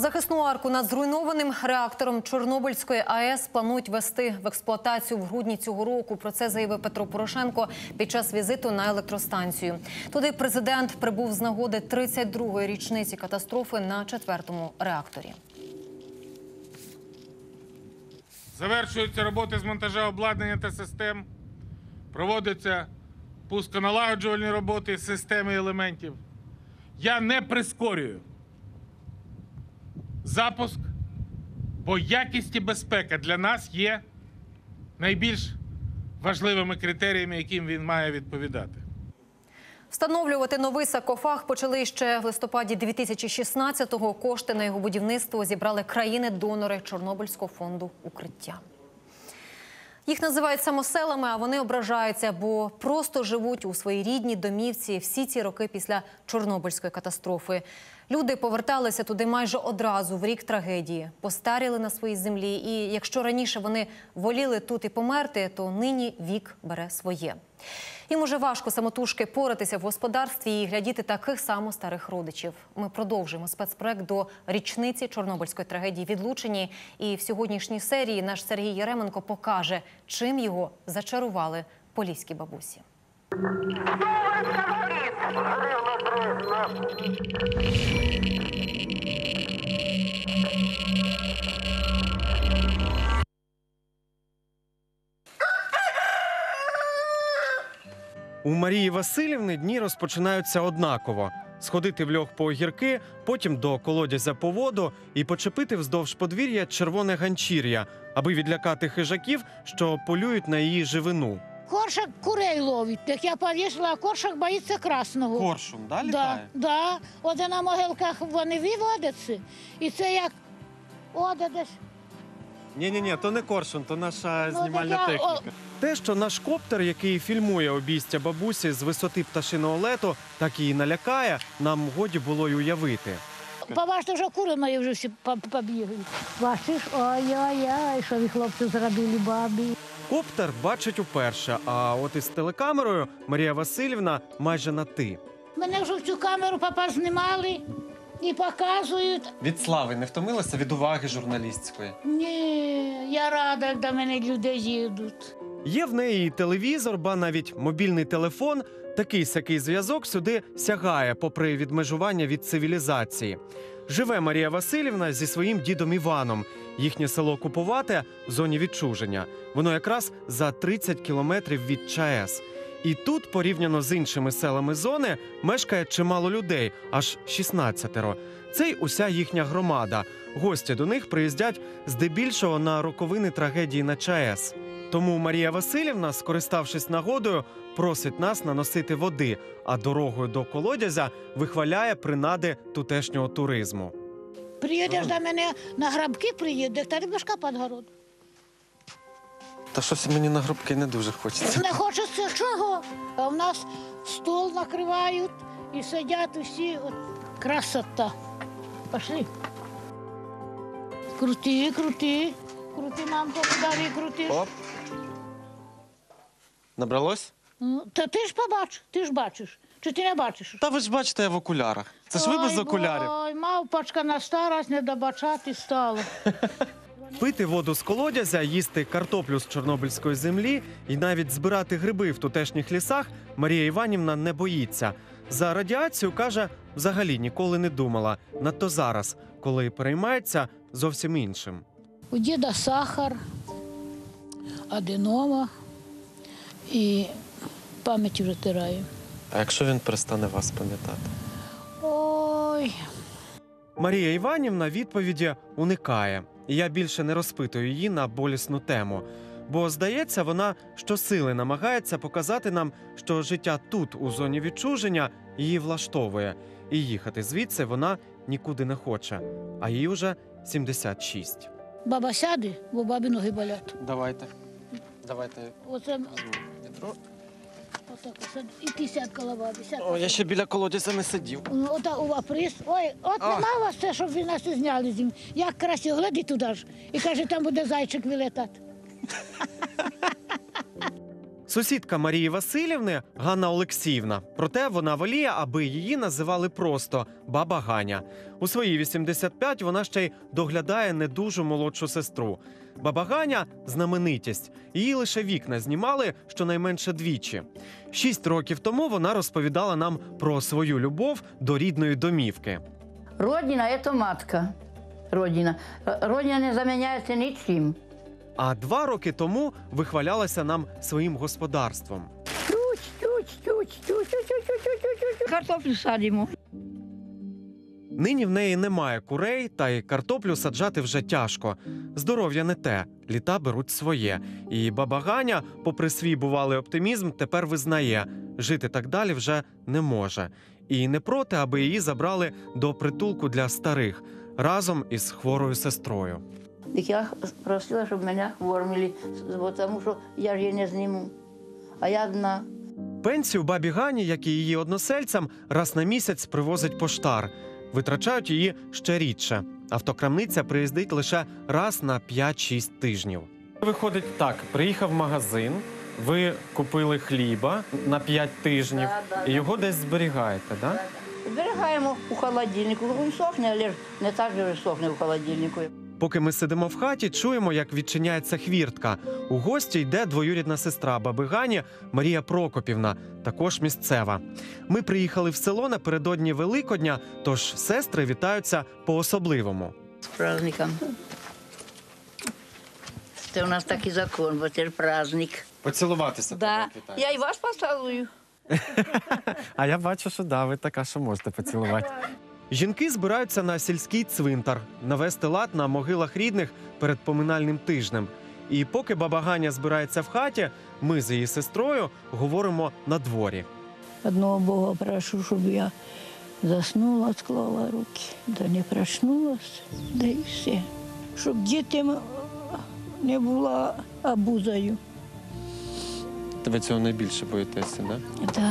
Захисну арку над зруйнованим реактором Чорнобильської АЕС планують ввести в експлуатацію в грудні цього року. Про це заявив Петро Порошенко під час візиту на електростанцію. Туди президент прибув з нагоди 32-ї річниці катастрофи на 4-му реакторі. Завершуються роботи з монтажа обладнання та систем. Проводяться пусконалагоджувальні роботи системи елементів. Я не прискорюю запуск, бо якість і безпека для нас є найбільш важливими критеріями, яким він має відповідати. Встановлювати новий саркофаг почали ще в листопаді 2016-го. Кошти на його будівництво зібрали країни-донори Чорнобильського фонду укриття. Їх називають самоселами, а вони ображаються, бо просто живуть у своїй рідній домівці всі ці роки після Чорнобильської катастрофи. Люди поверталися туди майже одразу, в рік трагедії. Постаріли на своїй землі. І якщо раніше вони воліли тут і померти, то нині вік бере своє. Їм уже важко самотужки поратися в господарстві і глядіти таких само старих родичів. Ми продовжуємо спецпроект до річниці Чорнобильської трагедії «Відлучені». І в сьогоднішній серії наш Сергій Яременко покаже, чим його зачарували поліські бабусі. У Марії Василівни дні розпочинаються однаково. Сходити в льох по огірки, потім до колодязя по воду і почепити вздовж подвір'я червоне ганчір'я, аби відлякати хижаків, що полюють на її живину. Коршак курей ловить. Як я повісила, а коршак боїться красного. Коршун, да, літає? Да. От на могилках вони виводяться. І це як десь. Ні, то не коршун, то наша знімальна техніка. Те, що наш коптер, який фільмує обійстя бабусі з висоти пташиного лету, так її налякає, нам годі було й уявити. Побачите, вже кури мої вже всі побігають. Бачиш, ой-ой-ой, що ви, хлопці, зробили бабі. Коптер бачить уперше, а от із телекамерою Марія Василівна майже на «ти». Мене вже в цю камеру папа знімали і показують. Від слави не втомилася, від уваги журналістської? Ні, я рада, як до мене люди їдуть. Є в неї і телевізор, ба навіть мобільний телефон. Такий-сякий зв'язок сюди сягає, попри відмежування від цивілізації. Живе Марія Василівна зі своїм дідом Іваном. Їхнє село Купувате в зоні відчуження. Воно якраз за 30 кілометрів від ЧАЕС. І тут, порівняно з іншими селами зони, мешкає чимало людей, аж 16-ро. Це й уся їхня громада. Гості до них приїздять здебільшого на роковини трагедії на ЧАЕС. Тому Марія Василівна, скориставшись нагодою, просить нас наносити води, а дорогою до колодязя вихваляє принади тутешнього туризму. Приїдеш до мене на грабки, приїдеш, та рибашка під город. Та щось мені на гробки не дуже хочеться. Не хочеться чого? А в нас стол накривають і сидять усі. От красота. Пошли. Крути, крути. Крути, мамка, далі крути. Оп. Набралось? Та ти ж побач, ти ж бачиш. Чи ти не бачиш? Та ви ж бачите, я в окулярах. Це ж ви без окулярів. Ой, мавпочка на старость не добачати стала. Пити воду з колодязя, їсти картоплю з чорнобильської землі і навіть збирати гриби в тутешніх лісах Марія Іванівна не боїться. За радіацію, каже, взагалі ніколи не думала. Надто зараз, коли переймається зовсім іншим. У діда сахар, аденома і пам'ять вже тирає. А якщо він перестане вас пам'ятати? Ой. Марія Іванівна відповіді уникає. І я більше не розпитую її на болісну тему. Бо, здається, вона щосили намагається показати нам, що життя тут, у зоні відчуження, її влаштовує. І їхати звідси вона нікуди не хоче. А їй уже 76. Баба сяде, бо бабі ноги болять. Давайте. Оце... Отак, і ти сядь коло бабі. О, я ще біля колодязя не сидів. Отак, приз. Ой, от нема у вас це, щоб ви нас зняли з ним. Як красиво, гляди туди ж. І каже, там буде зайчик вилетати. Сусідка Марії Василівни Ганна Олексіївна. Проте вона воліє, аби її називали просто баба Ганя. У свої 85 вона ще й доглядає недужу молодшу сестру. Баба Ганя – знаменитість. Її лише вікна знімали щонайменше двічі. 6 років тому вона розповідала нам про свою любов до рідної домівки. Родина – це матка. Родина. Родина не заміняється нічим. А 2 роки тому вихвалялася нам своїм господарством. Картоплю садимо. Нині в неї немає курей, та й картоплю саджати вже тяжко. Здоров'я не те, літа беруть своє. І баба Ганя, попри свій бувалий оптимізм, тепер визнає – жити так далі вже не може. І не проти, аби її забрали до притулку для старих разом із хворою сестрою. Так я просила, щоб мене кормили, тому що я ж її не зніму. А я одна. Пенсію бабі Гані, як і її односельцям, раз на місяць привозить поштар. Витрачають її ще рідше. Автокрамниця приїздить лише раз на 5-6 тижнів. Виходить так, приїхав магазин, ви купили хліба на 5 тижнів і його десь зберігаєте, так? Зберігаємо у холодильнику. Він сохне, але ж не так же сохне у холодильнику. Поки ми сидимо в хаті, чуємо, як відчиняється хвіртка. У гості йде двоюрідна сестра баби Гані Марія Прокопівна, також місцева. Ми приїхали в село напередодні Великодня, тож сестри вітаються по-особливому. З праздником. Це у нас такий закон, бо це ж праздник. Поцілуватися. Да. Я і вас поцілую. А я бачу, що да, ви така, що можете поцілувати. Жінки збираються на сільський цвинтар, навести лад на могилах рідних перед поминальним тижнем. І поки баба Ганя збирається в хаті, ми з її сестрою говоримо на дворі. Одного Бога прошу, щоб я заснула, склала руки, да не проснулась, да і все. Щоб дітям не була обузою. Ви цього найбільше боїтеся, да?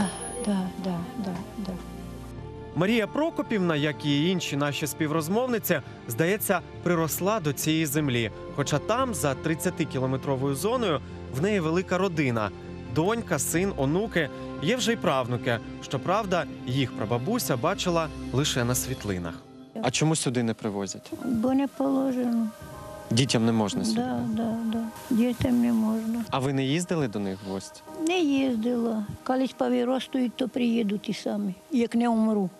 Да. Марія Прокопівна, як і інші наші співрозмовниці, здається, приросла до цієї землі. Хоча там, за 30-кілометровою зоною, в неї велика родина. Донька, син, онуки, є вже й правнуки. Щоправда, їх прабабуся бачила лише на світлинах. А чому сюди не привозять? Бо не положено. Дітям не можна сюди? Да. Дітям не можна. А ви не їздили до них в гості? Не їздила. Колись повиростують, то приїдуть і самі, як не умру.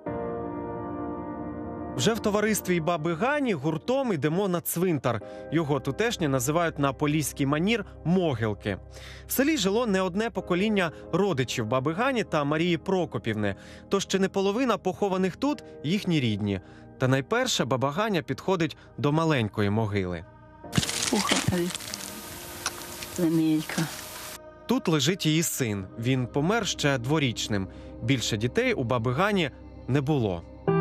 Вже в товаристві баби Гані гуртом йдемо на цвинтар. Його тутешні називають на поліський манір могилки. В селі жило не одне покоління родичів баби Гані та Марії Прокопівни. Тож ще не половина похованих тут їхні рідні. Та найперше баба Ганя підходить до маленької могили. Пухові. Племінька. Тут лежить її син. Він помер ще 2-річним. Більше дітей у баби Гані не було.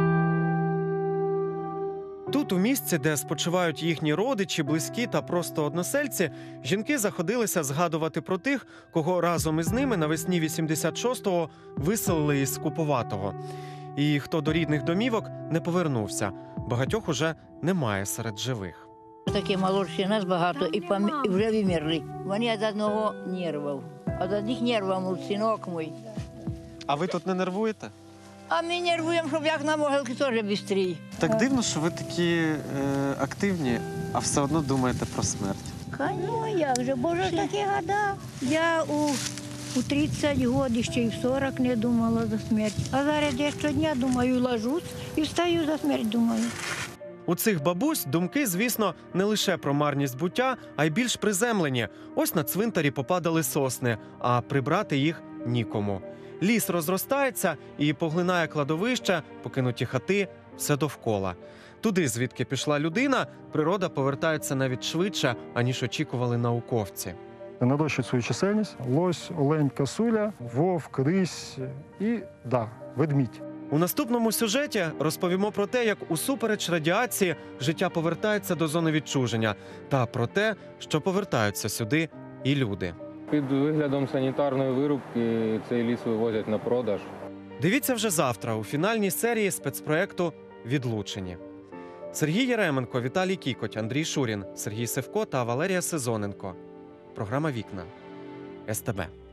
Тут, у місці, де спочивають їхні родичі, близькі та просто односельці, жінки заходилися згадувати про тих, кого разом із ними навесні 86-го виселили із Куповатого. І хто до рідних домівок не повернувся. Багатьох уже немає серед живих. Такі молодші нас багато і вже вимерли. Вони від одного нервів. Від одних нервів, мов синок мій. А ви тут не нервуєте? А ми нервуємо, щоб як на могилки теж швидше. Так дивно, що ви такі активні, а все одно думаєте про смерть. Ну, як же, боже, такі года. Я у 30 років, ще й в 40 не думала за смерть. А зараз я щодня думаю, ложусь і встаю за смерть, думаю. У цих бабусь думки, звісно, не лише про марність буття, а й більш приземлені. Ось на цвинтарі попадали сосни, а прибрати їх нікому. Ліс розростається і поглинає кладовища, покинуті хати, все довкола. Туди, звідки пішла людина, природа повертається навіть швидше, аніж очікували науковці. Нарощують свою чисельність лось, олень, косуля, вовк, рись і, ведмідь. У наступному сюжеті розповімо про те, як усупереч радіації життя повертається до зони відчуження, та про те, що повертаються сюди і люди. Під виглядом санітарної вирубки цей ліс вивозять на продаж. Дивіться вже завтра у фінальній серії спецпроекту «Відлучені». Сергій Єременко, Віталій Кікоть, Андрій Шурін, Сергій Севко та Валерія Сезоненко. Програма «Вікна». СТБ.